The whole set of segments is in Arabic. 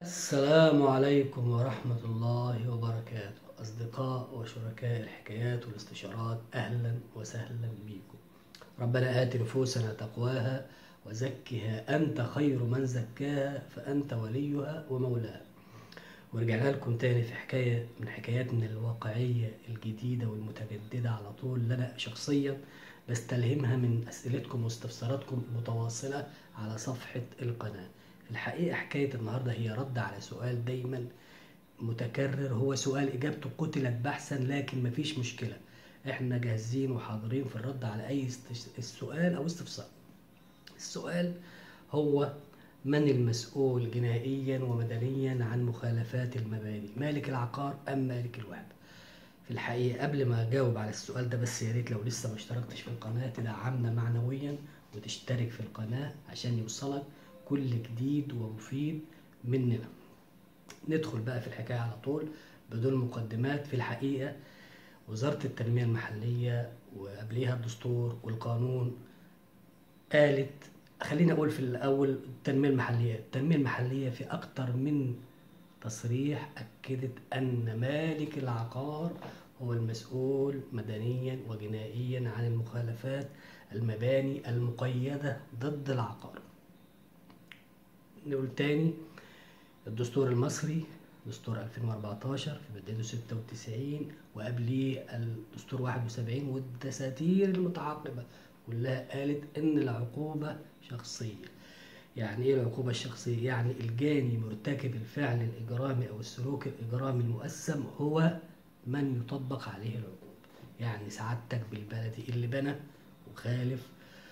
السلام عليكم ورحمة الله وبركاته. أصدقاء وشركاء الحكايات والاستشارات، أهلا وسهلا بكم. ربنا آت نفوسنا تقواها وزكها أنت خير من زكاها فأنت وليها ومولاها. ورجعنا لكم تاني في حكاية من حكاياتنا الواقعية الجديدة والمتجددة على طول، اللي أنا شخصيا بستلهمها من أسئلتكم واستفساراتكم المتواصلة على صفحة القناة. في الحقيقة حكاية النهاردة هي رد على سؤال دايما متكرر، هو سؤال إجابته قتلت بحثا، لكن مفيش مشكلة، احنا جاهزين وحاضرين في الرد على أي سؤال أو استفسار. السؤال هو: من المسؤول جنائيا ومدنيا عن مخالفات المباني، مالك العقار أم مالك الوحدة؟ في الحقيقة قبل ما أجاوب على السؤال ده، بس يا ريت لو لسه ما اشتركتش في القناة تدعمنا معنويا وتشترك في القناة عشان يوصلك كل جديد ومفيد مننا. ندخل بقى في الحكاية على طول بدون مقدمات. في الحقيقة وزارة التنمية المحلية وقبليها الدستور والقانون قالت، خليني أقول في الأول التنمية المحلية في أكتر من تصريح أكدت أن مالك العقار هو المسؤول مدنيا وجنائيا عن المخالفات المباني المقيدة ضد العقار. نقول تاني: الدستور المصري دستور 2014 في مادته 96 وقبليه الدستور 71 والدساتير المتعاقبة كلها قالت إن العقوبة شخصية. يعني ايه العقوبة الشخصية؟ يعني الجاني مرتكب الفعل الإجرامي أو السلوك الإجرامي المؤثم هو من يطبق عليه العقوبة. يعني سعادتك بالبلدي اللي بنى وخالف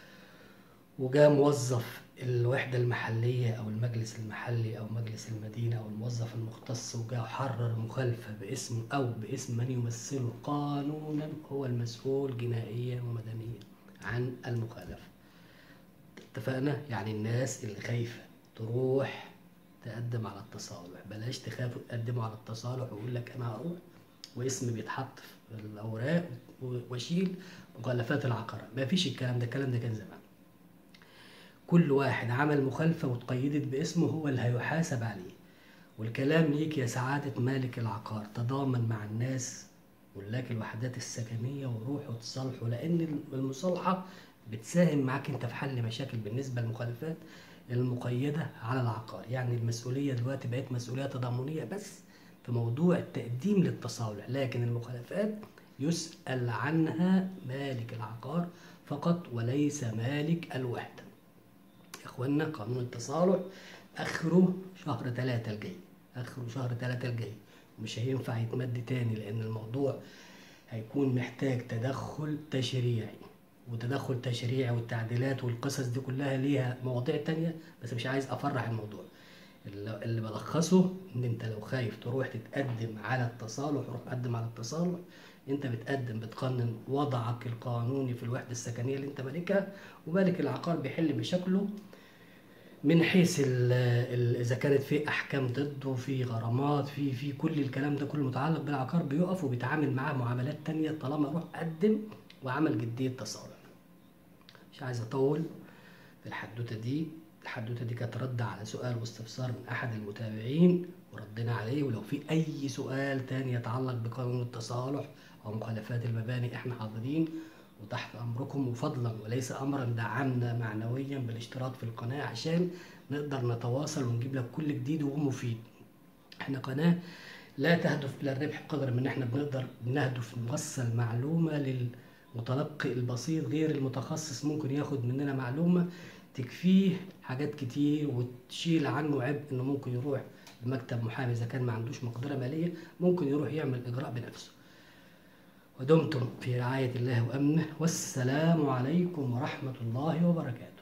وجاء موظف الوحدة المحلية أو المجلس المحلي أو مجلس المدينة أو الموظف المختص وجاء حرر مخالفة باسم أو باسم من يمثله قانونا، هو المسؤول جنائيا ومدنيا عن المخالفة. اتفقنا؟ يعني الناس اللي خايفة تروح تقدم على التصالح، بلاش تخافوا تقدموا على التصالح ويقول لك أنا هروح واسمي بيتحط في الأوراق واشيل مخالفات العقارة. ما فيش الكلام ده كان زمان. كل واحد عمل مخالفة واتقيدت باسمه هو اللي هيحاسب عليه. والكلام ليك يا سعادة مالك العقار، تضامن مع الناس ملاك الوحدات السكنية وروحوا تصالحوا، لأن المصالحة بتساهم معاك انت في حل مشاكل بالنسبة للمخالفات المقيدة على العقار. يعني المسؤولية دلوقتي بقت مسؤولية تضامنية بس في موضوع التقديم للتصالح، لكن المخالفات يسأل عنها مالك العقار فقط وليس مالك الوحدة. يا اخوانا قانون التصالح اخره شهر 3 الجاي، اخره شهر 3 الجاي، مش هينفع يتمد تاني، لان الموضوع هيكون محتاج تدخل تشريعي. وتدخل تشريعي والتعديلات والقصص دي كلها ليها مواضيع تانية، بس مش عايز افرح الموضوع. اللي بلخصه ان انت لو خايف تروح تتقدم على التصالح، روح قدم على التصالح. انت بتقنن وضعك القانوني في الوحدة السكنية اللي انت مالكها، ومالك العقار بيحل مشاكله من حيث اذا كانت في احكام ضده، في غرامات، في كل الكلام ده كله متعلق بالعقار، بيقف وبيتعامل معاه معاملات تانية طالما روح قدم وعمل جدية تصالح. مش عايز اطول في الحدوته دي. الحدوته دي كانت رد على سؤال واستفسار من احد المتابعين وردنا عليه، ولو في اي سؤال تاني يتعلق بقانون التصالح او مخالفات المباني احنا حاضرين وتحت امركم. وفضلا وليس امرا دعمنا معنويا بالاشتراك في القناه عشان نقدر نتواصل ونجيب لك كل جديد ومفيد. احنا قناه لا تهدف الى الربح قدر من احنا بنهدف نوصل معلومه للمتلقي البسيط غير المتخصص، ممكن ياخد مننا معلومه تكفيه حاجات كتير وتشيل عنه عبء انه ممكن يروح لمكتب محامي اذا كان ما عندوش مقدره ماليه، ممكن يروح يعمل اجراء بنفسه. ودمتم في رعايه الله وامنه، والسلام عليكم ورحمه الله وبركاته.